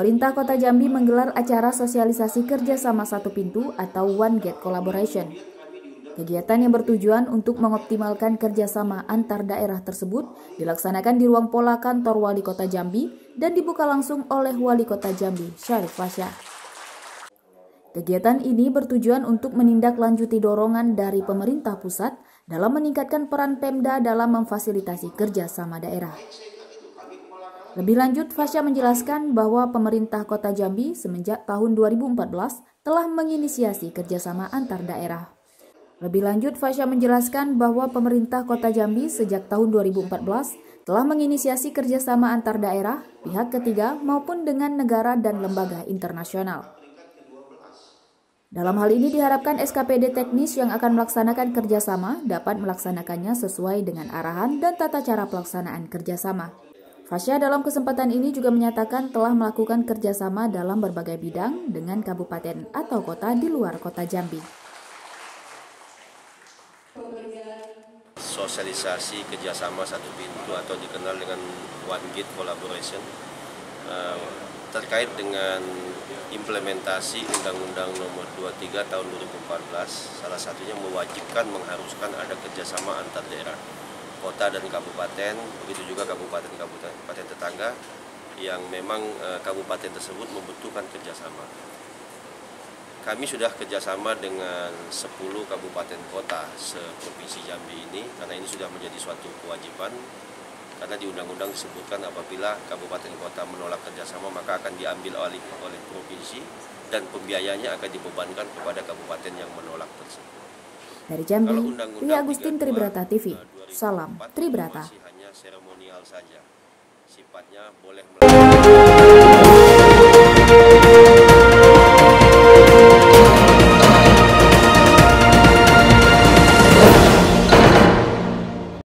Pemerintah Kota Jambi menggelar acara sosialisasi kerjasama satu pintu atau One Gate Collaboration. Kegiatan yang bertujuan untuk mengoptimalkan kerjasama antar daerah tersebut dilaksanakan di ruang pola kantor Wali Kota Jambi dan dibuka langsung oleh Wali Kota Jambi, Syarif Fasya. Kegiatan ini bertujuan untuk menindaklanjuti dorongan dari pemerintah pusat dalam meningkatkan peran Pemda dalam memfasilitasi kerjasama daerah. Lebih lanjut, Fasya menjelaskan bahwa pemerintah Kota Jambi semenjak tahun 2014 telah menginisiasi kerjasama antar daerah. Lebih lanjut, Fasya menjelaskan bahwa pemerintah Kota Jambi sejak tahun 2014 telah menginisiasi kerjasama antar daerah, pihak ketiga maupun dengan negara dan lembaga internasional. Dalam hal ini diharapkan SKPD teknis yang akan melaksanakan kerjasama dapat melaksanakannya sesuai dengan arahan dan tata cara pelaksanaan kerjasama. Fasya dalam kesempatan ini juga menyatakan telah melakukan kerjasama dalam berbagai bidang dengan kabupaten atau kota di luar Kota Jambi. Sosialisasi kerjasama satu pintu atau dikenal dengan One Gate Collaboration terkait dengan implementasi Undang-Undang Nomor 23 Tahun 2014, salah satunya mewajibkan mengharuskan ada kerjasama antar daerah, kota dan kabupaten, begitu juga kabupaten tetangga yang memang kabupaten tersebut membutuhkan kerjasama. Kami sudah kerjasama dengan 10 kabupaten kota seprovinsi Jambi ini, karena ini sudah menjadi suatu kewajiban. Karena di undang-undang disebutkan apabila kabupaten kota menolak kerjasama maka akan diambil alih oleh provinsi dan pembiayanya akan dibebankan kepada kabupaten yang menolak tersebut. Dari Jambi, Ria Agustin, Tribrata TV. Salam Tribrata. Hanya seremonial saja, sifatnya boleh